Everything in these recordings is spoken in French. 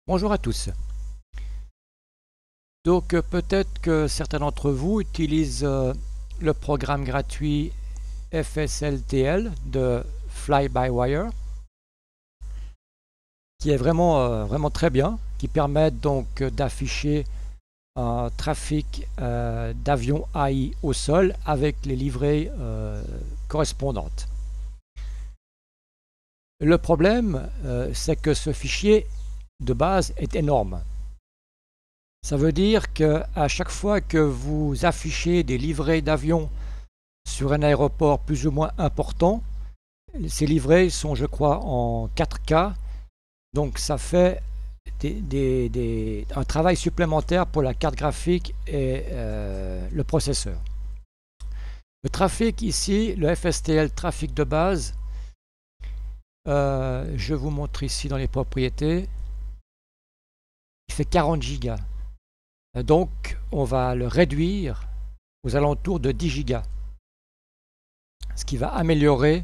Bonjour à tous. Donc peut-être que certains d'entre vous utilisent le programme gratuit FSLTL de Fly-by-Wire qui est vraiment très bien, qui permet donc d'afficher un trafic d'avions AI au sol avec les livrées correspondantes. Le problème, c'est que ce fichier de base est énorme. Ça veut dire qu'à chaque fois que vous affichez des livrets d'avions sur un aéroport plus ou moins important, ces livrets sont, je crois, en 4K, donc ça fait un travail supplémentaire pour la carte graphique et le processeur. Le trafic ici, le FSTL trafic de base, je vous montre ici dans les propriétés, il fait 40 gigas. Donc on va le réduire aux alentours de 10 gigas, ce qui va améliorer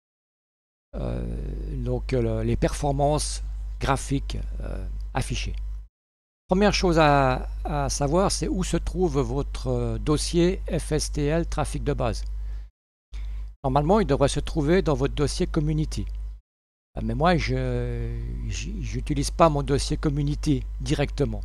les performances graphiques affichées. Première chose à savoir, c'est où se trouve votre dossier FSTL trafic de base. Normalement, il devrait se trouver dans votre dossier Community. Mais moi, je n'utilise pas mon dossier Community directement.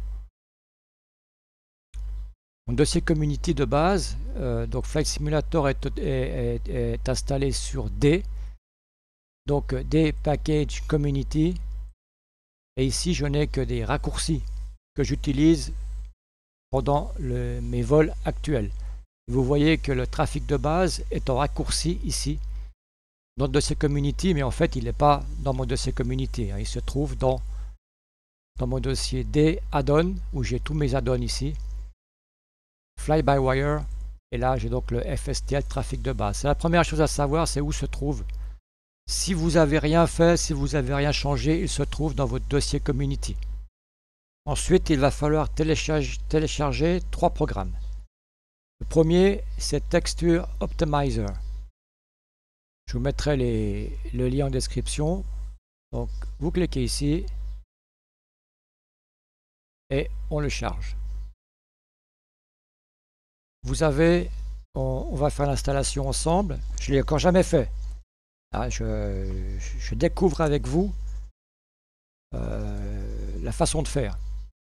Mon dossier Community de base, donc Flight Simulator est installé sur D, donc D Package Community, et ici je n'ai que des raccourcis que j'utilise pendant mes vols actuels. Vous voyez que le trafic de base est en raccourci ici dans le dossier Community, mais en fait il n'est pas dans mon dossier Community, il se trouve dans mon dossier D Add-on, où j'ai tous mes add-ons ici. Fly-by-wire, et là j'ai donc le FSTL trafic de base. C'est la première chose à savoir, c'est où se trouve. Si vous n'avez rien fait, si vous n'avez rien changé, il se trouve dans votre dossier Community. Ensuite, il va falloir télécharger 3 programmes. Le premier, c'est Texture Optimizer. Je vous mettrai le lien en description. Donc, vous cliquez ici et on le charge. Vous avez, on va faire l'installation ensemble. Je ne l'ai encore jamais fait. Je découvre avec vous la façon de faire.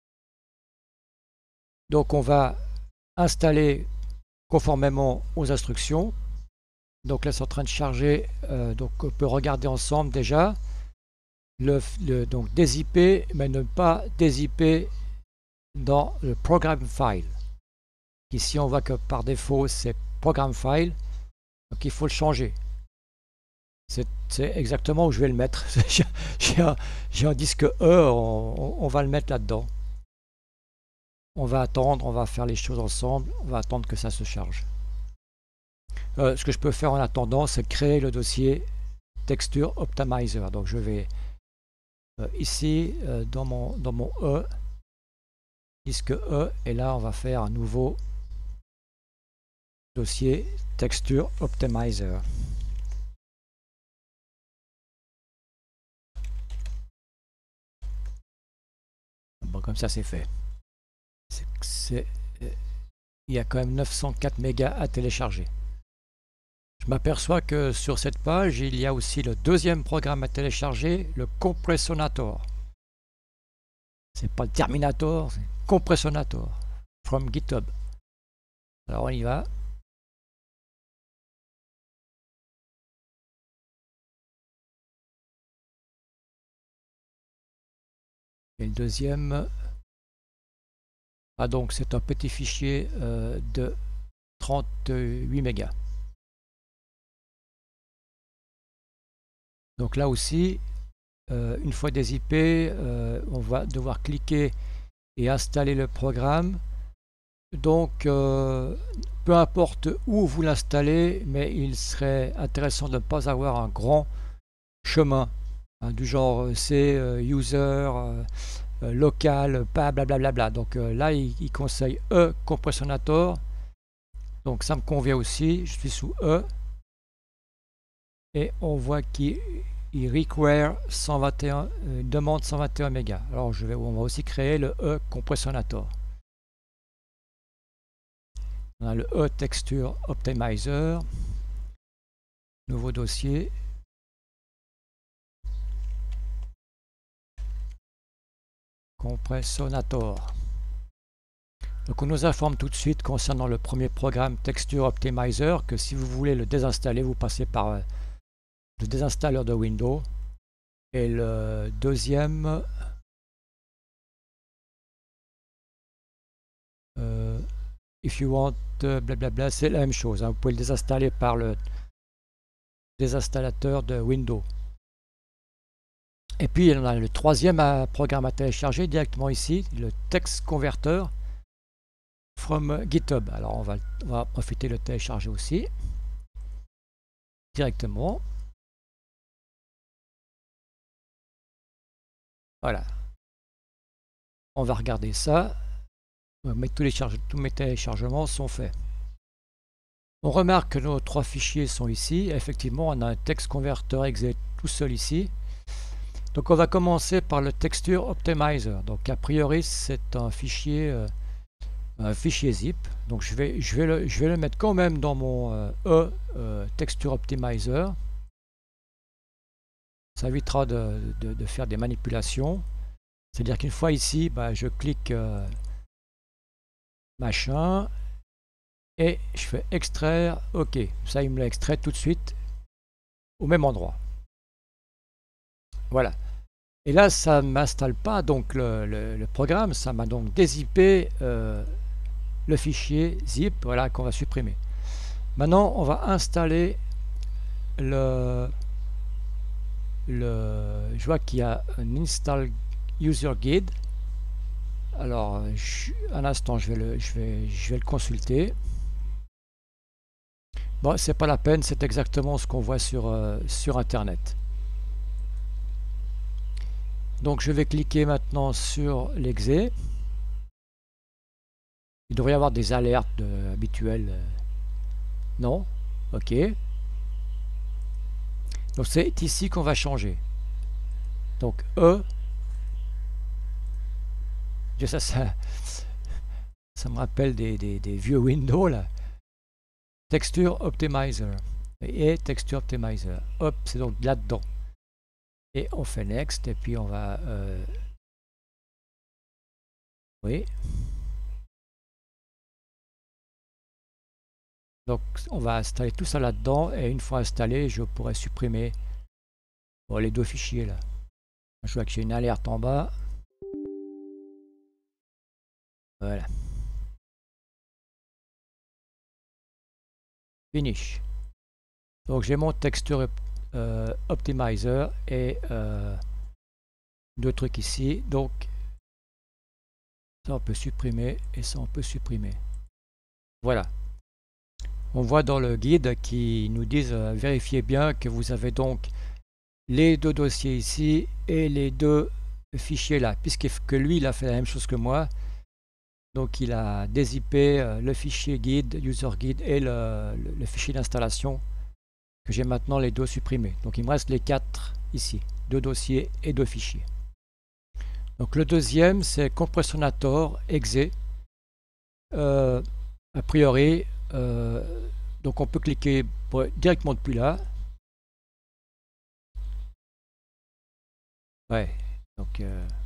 Donc on va installer conformément aux instructions. Donc là c'est en train de charger, donc on peut regarder ensemble déjà. Donc dézipper, mais ne pas dézipper dans le program file. Ici on voit que par défaut c'est program file, donc il faut le changer. C'est exactement où je vais le mettre. J'ai un disque E, on va le mettre là-dedans. On va attendre, on va faire les choses ensemble, on va attendre que ça se charge. Ce que je peux faire en attendant, c'est créer le dossier Texture Optimizer. Donc je vais ici dans mon E, disque E, et là on va faire un nouveau dossier Texture Optimizer. Bon, comme ça c'est fait. Il y a quand même 904 mégas à télécharger. Je m'aperçois que sur cette page, il y a aussi le deuxième programme à télécharger, le Compressonator. C'est pas le Terminator, c'est Compressonator from GitHub. Alors on y va. Et le deuxième, donc c'est un petit fichier de 38 mégas. Donc là aussi, une fois dézippé, on va devoir cliquer et installer le programme. Donc peu importe où vous l'installez, mais il serait intéressant de ne pas avoir un grand chemin du genre c'est user local, pas blablabla. Donc là il conseille Compressonator. Donc ça me convient aussi, je suis sous E. Et on voit qu'il il require 121, demande 121 mégas. Alors on va aussi créer le E Compressionator. On a le E Texture Optimizer, nouveau dossier. Compressionator. Donc on nous informe tout de suite concernant le premier programme Texture Optimizer que si vous voulez le désinstaller, vous passez par le désinstalleur de Windows. Et le deuxième, if you want, blablabla, c'est la même chose. Hein. Vous pouvez le désinstaller par le désinstallateur de Windows. Et puis on a le troisième programme à télécharger directement ici, le Text Converter from GitHub. Alors on va profiter de le télécharger aussi directement. Voilà. On va regarder ça. Mais tous mes téléchargements sont faits. On remarque que nos trois fichiers sont ici. Effectivement, on a un Text Converter exe tout seul ici. Donc on va commencer par le Texture Optimizer. Donc a priori c'est un fichier zip. Donc je vais le mettre quand même dans mon Texture Optimizer. Ça évitera de faire des manipulations. C'est-à-dire qu'une fois ici, je clique machin et je fais extraire. OK, ça il me l'a extrait tout de suite au même endroit. Voilà. Et là, ça ne m'installe pas donc le programme, ça m'a donc dézippé le fichier zip, voilà, qu'on va supprimer. Maintenant, on va installer je vois qu'il y a un install user guide. Alors, un instant, je vais le consulter. Bon, c'est pas la peine, c'est exactement ce qu'on voit sur Internet. Donc, je vais cliquer maintenant sur l'exé. Il devrait y avoir des alertes habituelles. Non? OK. Donc, c'est ici qu'on va changer. Donc, E. Ça me rappelle des vieux Windows là. Texture Optimizer. Et Texture Optimizer. Hop, c'est donc là-dedans. Et on fait Next. Et puis on va... oui. Donc on va installer tout ça là-dedans. Et une fois installé, je pourrais supprimer les deux fichiers là. Je vois que j'ai une alerte en bas. Voilà. Finish. Donc j'ai mon Texture Optimizer et deux trucs ici. Donc ça on peut supprimer et ça on peut supprimer. Voilà. On voit dans le guide qui nous disent vérifiez bien que vous avez donc les deux dossiers ici et les deux fichiers là, puisque lui il a fait la même chose que moi. Donc il a dézippé le fichier guide, user guide et le fichier d'installation que j'ai maintenant les deux supprimés. Donc il me reste les quatre ici, deux dossiers et deux fichiers. Donc le deuxième c'est Compressionator exe. A priori, donc on peut cliquer directement depuis là. Ouais, donc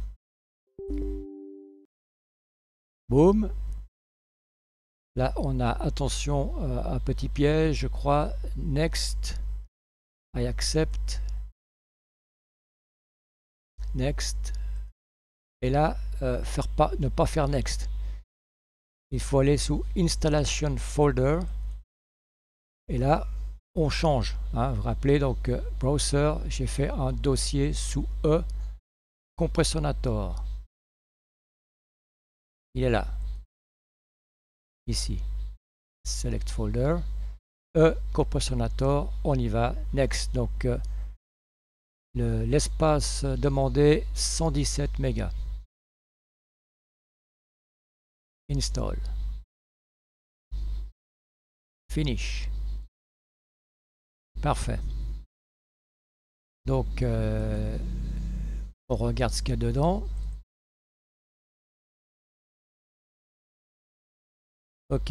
boum. Là, on a, attention, un petit piège, je crois. Next. I accept. Next. Et là, ne pas faire next. Il faut aller sous Installation Folder. Et là, on change. Hein, vous vous rappelez, donc, Browser, j'ai fait un dossier sous E Compressionator. Il est là. Ici. Select Folder. E Compressionator, on y va. Next. Donc, l'espace demandé 117 mégas. Install. Finish. Parfait. Donc on regarde ce qu'il y a dedans. Ok.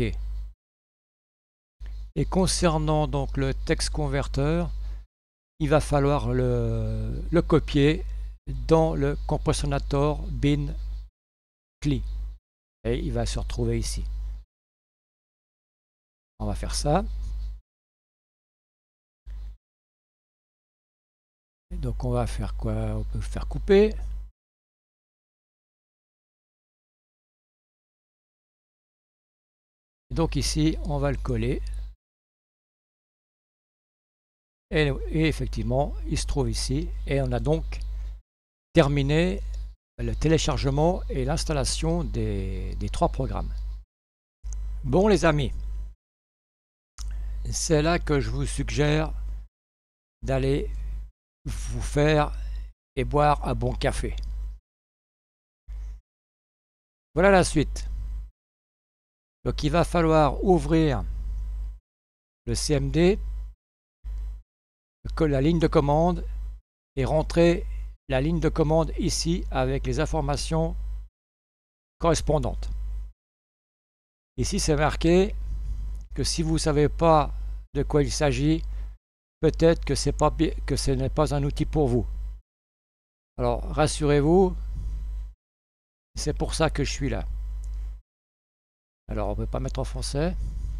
Et concernant donc le texte converteur, il va falloir le copier dans le compositionator bin cli. Et il va se retrouver ici. On va faire ça. Donc on va faire quoi? On peut faire couper. Donc ici, on va le coller. Et effectivement, il se trouve ici. Et on a donc terminé le téléchargement et l'installation des 3 programmes. Bon les amis, c'est là que je vous suggère d'aller vous faire et boire un bon café. Voilà la suite. Donc il va falloir ouvrir le CMD, la ligne de commande, et rentrer la ligne de commande ici avec les informations correspondantes. Ici c'est marqué que si vous ne savez pas de quoi il s'agit, peut-être que ce n'est pas un outil pour vous. Alors rassurez-vous, c'est pour ça que je suis là. Alors on ne peut pas mettre en français.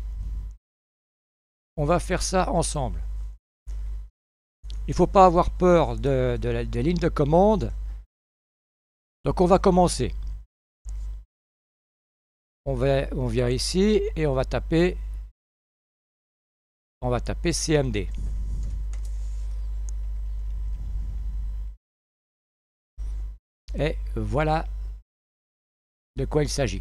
On va faire ça ensemble. Il ne faut pas avoir peur des lignes de commande. Donc on va commencer. On vient ici et on va taper CMD. Et voilà de quoi il s'agit.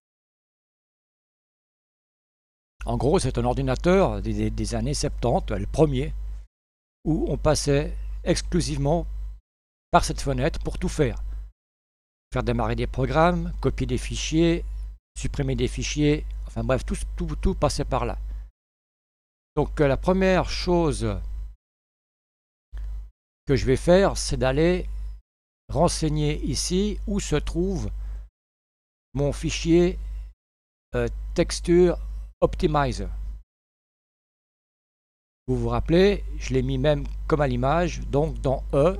En gros, c'est un ordinateur des années 70, le premier, où on passait exclusivement par cette fenêtre pour tout faire. Faire démarrer des programmes, copier des fichiers, supprimer des fichiers, enfin bref, tout passait par là. Donc la première chose que je vais faire, c'est d'aller renseigner ici où se trouve mon fichier Texture Optimizer. Vous vous rappelez, je l'ai mis même comme à l'image, donc dans E,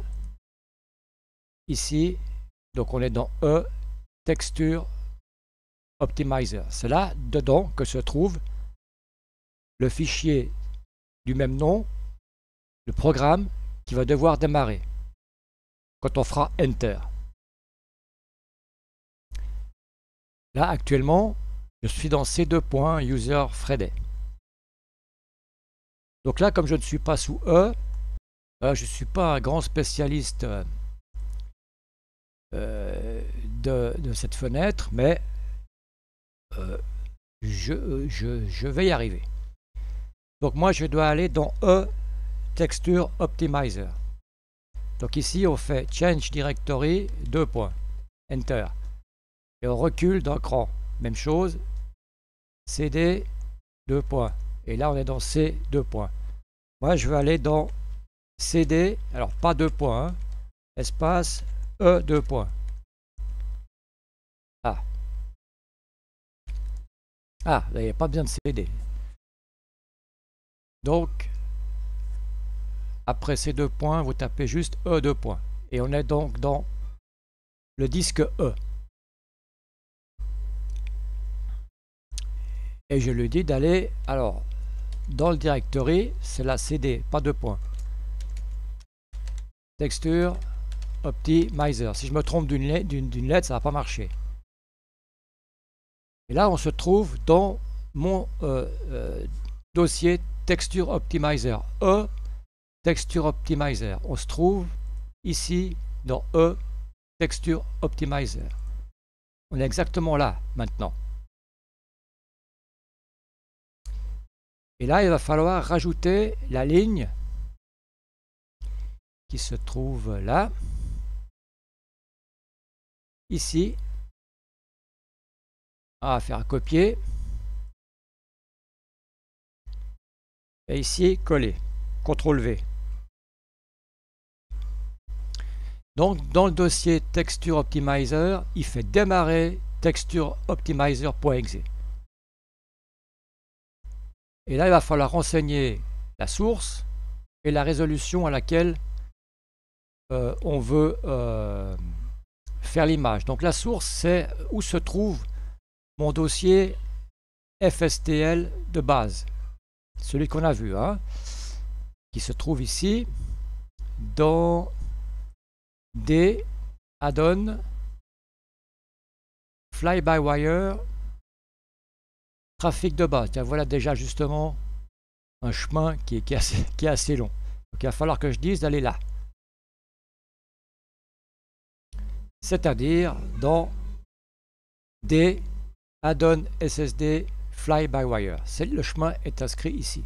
ici, donc on est dans E, Texture Optimizer. C'est là, dedans, que se trouve le fichier du même nom, le programme qui va devoir démarrer quand on fera Enter. Là, actuellement, je suis dans ces 2 points User Friday. Donc là, comme je ne suis pas sous E, je ne suis pas un grand spécialiste de cette fenêtre, mais je vais y arriver. Donc moi, je dois aller dans E, Texture Optimizer. Donc ici, on fait Change Directory, 2 points, Enter. Et on recule d'un cran. Même chose, CD, 2 points. Et là, on est dans C, 2 points. Moi, je vais aller dans CD, alors pas 2 points, hein, espace E, 2 points. Ah. Ah, là, il n'y a pas besoin de CD. Donc, après ces 2 points, vous tapez juste E, 2 points. Et on est donc dans le disque E. Et je lui dis d'aller, alors, dans le directory, c'est la CD, pas 2 points. Texture Optimizer. Si je me trompe d'une lettre, ça va pas marcher. Et là, on se trouve dans mon dossier Texture Optimizer. E, Texture Optimizer. On se trouve ici dans E, Texture Optimizer. On est exactement là maintenant. Et là, il va falloir rajouter la ligne qui se trouve là, ici. On va faire un copier. Et ici, coller. CTRL V. Donc dans le dossier Texture Optimizer, il fait démarrer Texture Optimizer.exe. Et là, il va falloir renseigner la source et la résolution à laquelle on veut faire l'image. Donc la source, c'est où se trouve mon dossier FSTL de base, celui qu'on a vu, hein, qui se trouve ici dans des add-on fly-by-wire trafic de base. Tiens, voilà déjà justement un chemin qui est assez long. Donc il va falloir que je dise d'aller là. C'est-à-dire dans des add-on SSD fly-by-wire. Le chemin est inscrit ici.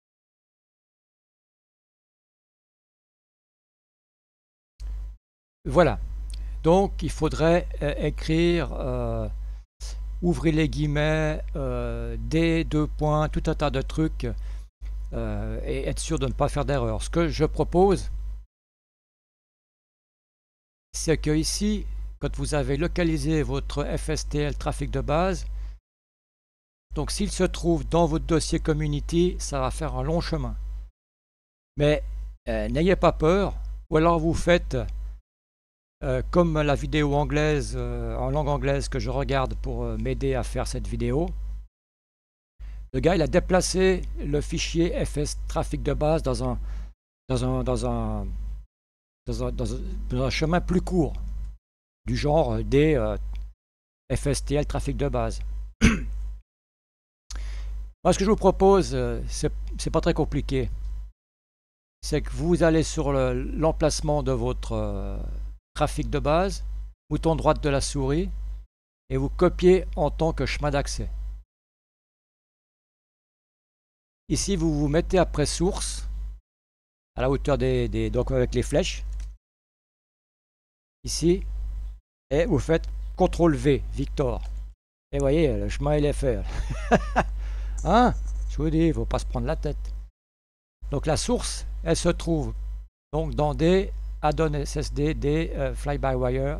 Voilà. Donc il faudrait écrire, ouvrez les guillemets, des deux points, tout un tas de trucs, et être sûr de ne pas faire d'erreur. Ce que je propose, c'est que ici, quand vous avez localisé votre FSTL trafic de base, donc s'il se trouve dans votre dossier community, ça va faire un long chemin. Mais n'ayez pas peur, ou alors vous faites comme la vidéo anglaise, en langue anglaise que je regarde pour m'aider à faire cette vidéo. Le gars, il a déplacé le fichier FS trafic de base dans un chemin plus court, du genre des FSTL trafic de base. Moi, ce que je vous propose, c'est pas très compliqué. C'est que vous allez sur l'emplacement de votre trafic de base, bouton droit de la souris, et vous copiez en tant que chemin d'accès. Ici, vous vous mettez après source, à la hauteur donc avec les flèches, ici, et vous faites CTRL V, Victor. Et vous voyez, le chemin il est fait. Hein? Je vous dis, il ne faut pas se prendre la tête. Donc la source, elle se trouve donc dans des add-on SSD, des fly-by-wire,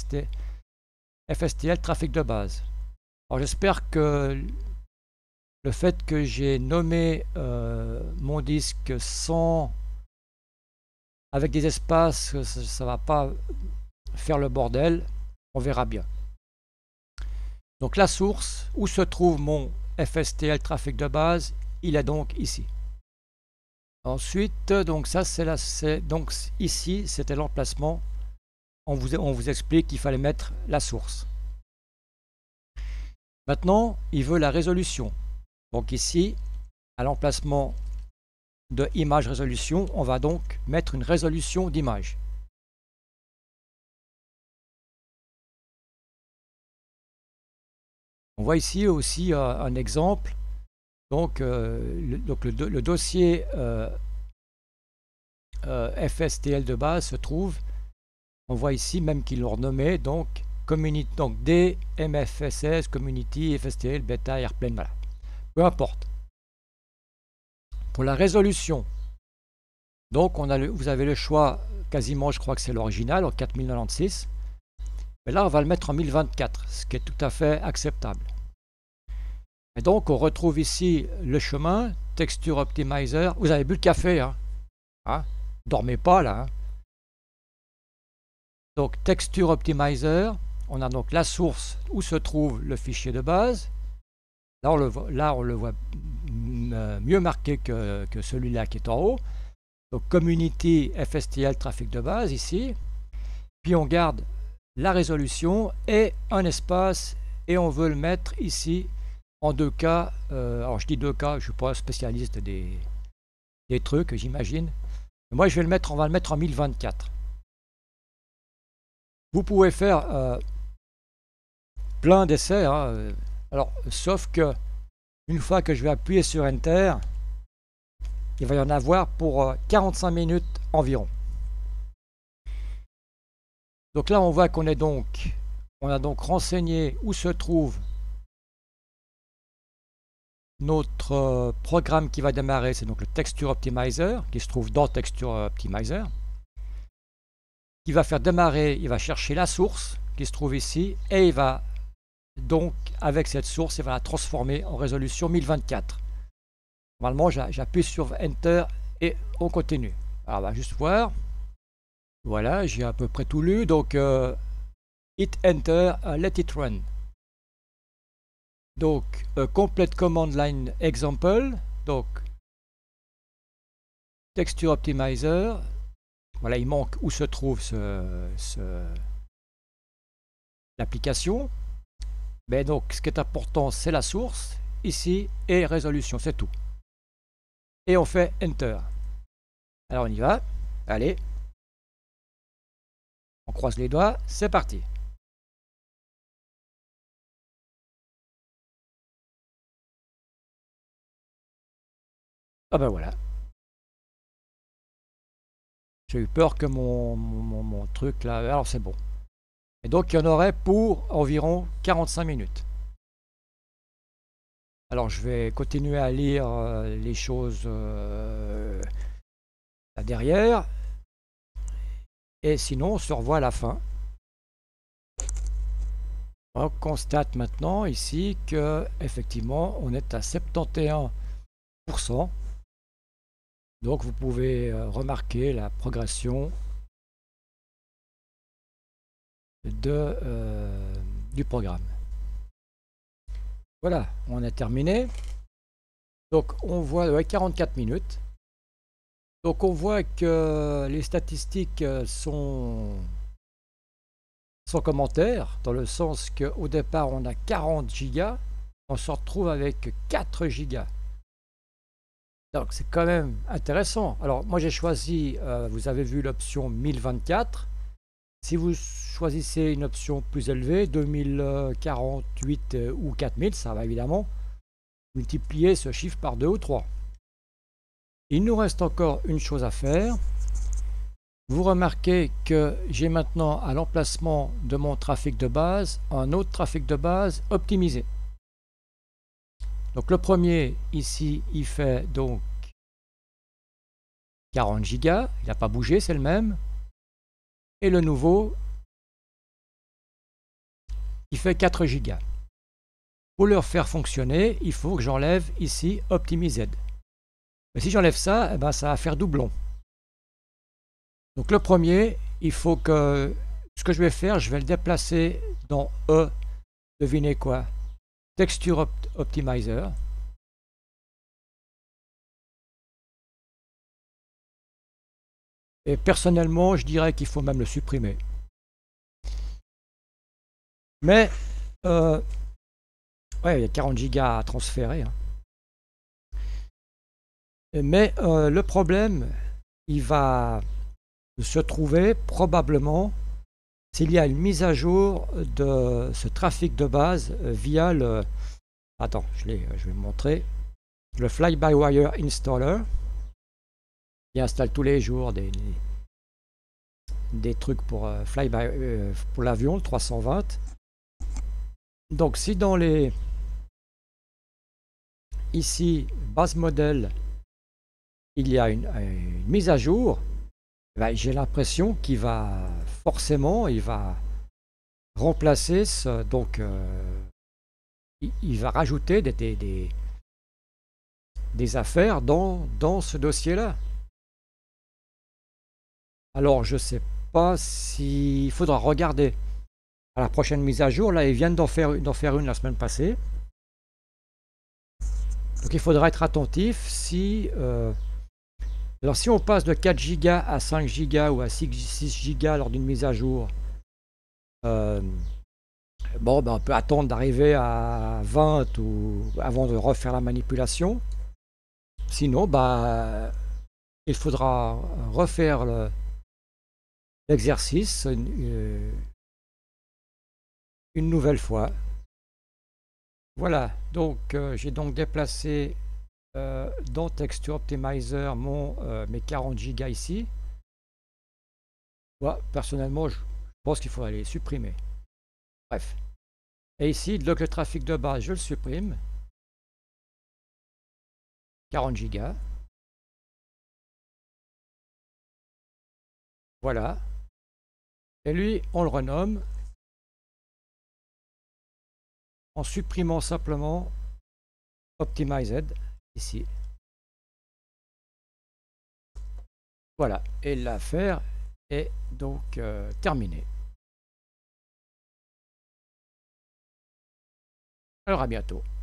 FSTL, trafic de base. Alors j'espère que le fait que j'ai nommé mon disque avec des espaces, ça ne va pas faire le bordel. On verra bien. Donc la source, où se trouve mon FSTL trafic de base, il est donc ici. Ensuite, donc ça donc ici c'était l'emplacement. On vous explique qu'il fallait mettre la source. Maintenant, il veut la résolution. Donc ici, à l'emplacement de image résolution, on va donc mettre une résolution d'image. On voit ici aussi un exemple. Donc, le dossier FSTL de base se trouve, on voit ici même qu'ils l'ont renommé, donc community, donc DMFSS, Community, FSTL, Beta, Airplane, voilà. Peu importe. Pour la résolution, donc vous avez le choix, quasiment je crois que c'est l'original, en 4096. Mais là on va le mettre en 1024, ce qui est tout à fait acceptable. Et donc on retrouve ici le chemin, Texture Optimizer. Vous avez bu le café, hein, dormez pas là. Hein. Donc Texture Optimizer, on a donc la source où se trouve le fichier de base. Là on le voit mieux marqué que celui-là qui est en haut. Donc Community FSTL trafic de base ici. Puis on garde la résolution et un espace et on veut le mettre ici en 2K. Alors je dis 2K, je ne suis pas spécialiste des trucs, j'imagine. Moi je vais on va le mettre en 1024. Vous pouvez faire plein d'essais, hein. Alors sauf que une fois que je vais appuyer sur Enter, il va y en avoir pour 45 minutes environ. Donc là on voit on a donc renseigné où se trouve notre programme qui va démarrer, c'est donc le Texture Optimizer qui se trouve dans Texture Optimizer. qui va faire démarrer, il va chercher la source qui se trouve ici, et il va donc, avec cette source, il va la transformer en résolution 1024. Normalement, j'appuie sur Enter et on continue. Alors, on va juste voir. Voilà, j'ai à peu près tout lu. Donc, hit Enter, let it run. Donc, complete command line example. Donc, texture optimizer. Voilà, il manque où se trouve l'application. Mais donc, ce qui est important, c'est la source, ici, et résolution, c'est tout. Et on fait Enter. Alors, on y va. Allez. On croise les doigts, c'est parti. Ah ben voilà. J'ai eu peur que mon truc là... Alors c'est bon. Et donc il y en aurait pour environ 45 minutes. Alors je vais continuer à lire les choses là derrière. Et sinon on se revoit à la fin. On constate maintenant ici que effectivement on est à 71%. Donc vous pouvez remarquer la progression du programme. Voilà, on a terminé. Donc on voit 44 minutes. Donc on voit que les statistiques sont sans commentaire, dans le sens qu'au départ on a 40 gigas, on se retrouve avec 4 gigas. Donc c'est quand même intéressant. Alors moi j'ai choisi, vous avez vu l'option 1024. Si vous choisissez une option plus élevée, 2048 ou 4000, ça va évidemment multiplier ce chiffre par 2 ou 3. Il nous reste encore une chose à faire. Vous remarquez que j'ai maintenant à l'emplacement de mon trafic de base un autre trafic de base optimisé. Donc le premier ici il fait donc 40 gigas, il n'a pas bougé, c'est le même. Et le nouveau il fait 4 gigas. Pour le faire fonctionner, il faut que j'enlève ici Optimised. Mais si j'enlève ça, eh ben, ça va faire doublon. Donc le premier, il faut que ce que je vais faire, je vais le déplacer dans E, devinez quoi? Texture Optimizer. Et personnellement, je dirais qu'il faut même le supprimer. Mais, ouais, il y a 40 gigas à transférer. Hein. Mais le problème, il va se trouver probablement s'il y a une mise à jour de ce trafic de base via le... Attends, je vais vous montrer. Le Fly-by-Wire Installer qui installe tous les jours des trucs pour, pour l'avion, le 320. Donc si dans les... Ici, base modèle, il y a une mise à jour, ben, j'ai l'impression qu'il va forcément, il va remplacer ce... Donc, il va rajouter des affaires dans ce dossier-là. Alors, je ne sais pas s'il faudra regarder à la prochaine mise à jour. Là, ils viennent d'en faire une la semaine passée. Donc, il faudra être attentif si... alors, si on passe de 4 Go à 5 Go ou à 6 Go lors d'une mise à jour, bon, ben, on peut attendre d'arriver à 20 ou avant de refaire la manipulation. Sinon, bah, il faudra refaire l'exercice une nouvelle fois. Voilà, donc j'ai donc déplacé dans Texture Optimizer mes 40 Go ici. Moi, personnellement, je pense qu'il faudrait les supprimer. Bref. Et ici, donc le trafic de base, je le supprime. 40 Go. Voilà. Et lui, on le renomme en supprimant simplement Optimized ici. Voilà, et l'affaire est donc terminée. Alors à bientôt.